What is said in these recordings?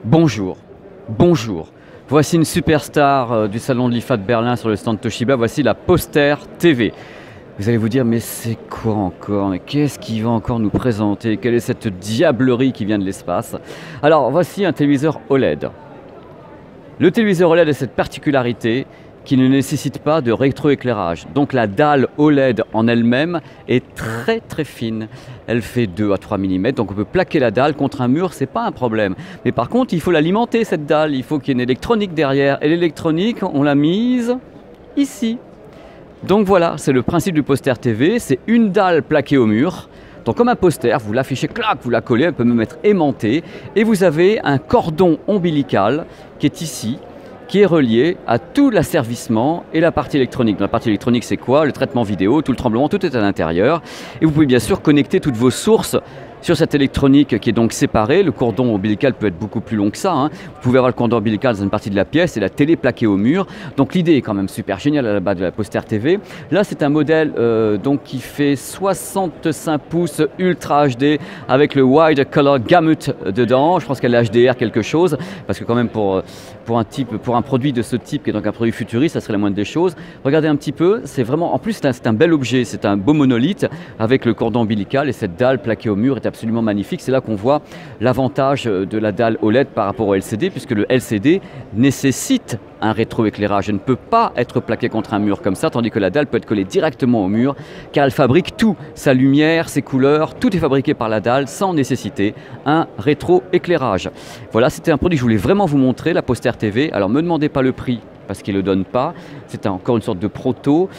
Bonjour, bonjour. Voici une superstar du salon de l'IFA de Berlin sur le stand Toshiba. Voici la Poster TV. Vous allez vous dire, mais c'est quoi encore? Mais qu'est-ce qu'il va encore nous présenter? Quelle est cette diablerie qui vient de l'espace? Alors, voici un téléviseur OLED. Le téléviseur OLED a cette particularité qui ne nécessite pas de rétroéclairage. Donc la dalle OLED en elle-même est très fine. Elle fait 2 à 3 mm, donc on peut plaquer la dalle contre un mur, c'est pas un problème. Mais par contre, il faut l'alimenter cette dalle, il faut qu'il y ait une électronique derrière. Et l'électronique, on l'a mise ici. Donc voilà, c'est le principe du Poster TV, c'est une dalle plaquée au mur. Donc comme un poster, vous l'affichez, clac, vous la collez, elle peut même être aimantée. Et vous avez un cordon ombilical qui est ici, qui est relié à tout l'asservissement et la partie électronique. Dans la partie électronique, c'est quoi? Le traitement vidéo, tout le tremblement, tout est à l'intérieur. Et vous pouvez bien sûr connecter toutes vos sources sur cette électronique qui est donc séparée. Le cordon ombilical peut être beaucoup plus long que ça, hein. Vous pouvez avoir le cordon ombilical dans une partie de la pièce et la télé plaquée au mur. Donc l'idée est quand même super géniale à la base de la Poster TV. Là, c'est un modèle donc qui fait 65 pouces Ultra HD avec le Wide Color Gamut dedans. Je pense qu'elle est HDR quelque chose, parce que quand même pour un produit de ce type, qui est donc un produit futuriste, ça serait la moindre des choses. Regardez un petit peu, c'est vraiment, en plus c'est un bel objet, c'est un beau monolithe avec le cordon ombilical et cette dalle plaquée au mur est absolument magnifique. C'est là qu'on voit l'avantage de la dalle OLED par rapport au LCD, puisque le LCD nécessite un rétroéclairage. Elle ne peut pas être plaquée contre un mur comme ça, tandis que la dalle peut être collée directement au mur, car elle fabrique tout, sa lumière, ses couleurs, tout est fabriqué par la dalle sans nécessiter un rétroéclairage. Voilà, c'était un produit que je voulais vraiment vous montrer, la Poster TV. Alors, me demandez pas le prix, parce qu'il ne le donne pas. C'est encore une sorte de proto.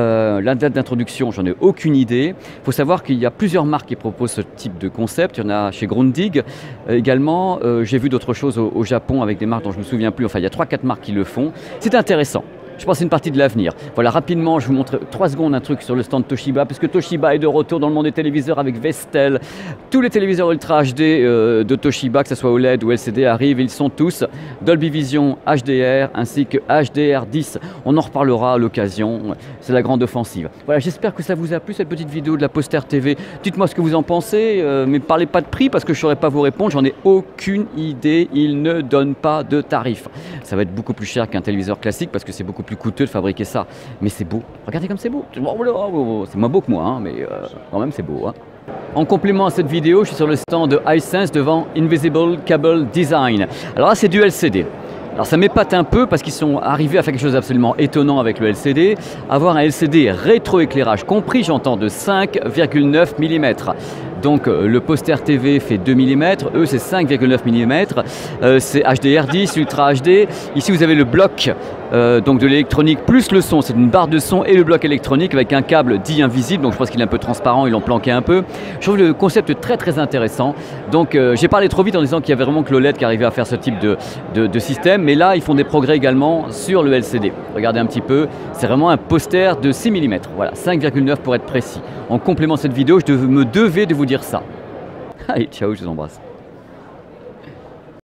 La date d'introduction, j'en ai aucune idée. Il faut savoir qu'il y a plusieurs marques qui proposent ce type de concept. Il y en a chez Grundig également. J'ai vu d'autres choses au Japon avec des marques dont je ne me souviens plus. Enfin, il y a 3-4 marques qui le font. C'est intéressant. Je pense que c'est une partie de l'avenir. Voilà, rapidement, je vous montre 3 secondes un truc sur le stand Toshiba, puisque Toshiba est de retour dans le monde des téléviseurs avec Vestel. Tous les téléviseurs Ultra HD de Toshiba, que ce soit OLED ou LCD, arrivent. Ils sont tous Dolby Vision HDR ainsi que HDR10. On en reparlera à l'occasion. C'est la grande offensive. Voilà, j'espère que ça vous a plu, cette petite vidéo de la Poster TV. Dites-moi ce que vous en pensez, mais parlez pas de prix parce que je ne saurais pas vous répondre. J'en ai aucune idée. Ils ne donnent pas de tarif. Ça va être beaucoup plus cher qu'un téléviseur classique parce que c'est beaucoup plus coûteux de fabriquer ça, mais c'est beau. Regardez comme c'est beau. C'est moins beau que moi, hein, mais quand même c'est beau, hein. En complément à cette vidéo, je suis sur le stand de Hisense devant Invisible Cable Design. Alors là, c'est du LCD. Alors ça m'épate un peu parce qu'ils sont arrivés à faire quelque chose d'absolument étonnant avec le LCD, avoir un LCD rétroéclairage compris, j'entends, de 5,9 mm. Donc le Poster TV fait 2 mm, eux c'est 5,9 mm, c'est HDR10, Ultra HD. Ici vous avez le bloc donc de l'électronique plus le son, c'est une barre de son et le bloc électronique avec un câble dit invisible, donc je pense qu'il est un peu transparent, ils l'ont planqué un peu. Je trouve le concept très intéressant. Donc j'ai parlé trop vite en disant qu'il y avait vraiment que l'OLED qui arrivait à faire ce type de système, mais là ils font des progrès également sur le LCD. Regardez un petit peu, c'est vraiment un poster de 6 mm, voilà, 5,9 pour être précis. En complément de cette vidéo, je me devais de vous dire ça. Allez, ciao, je vous embrasse.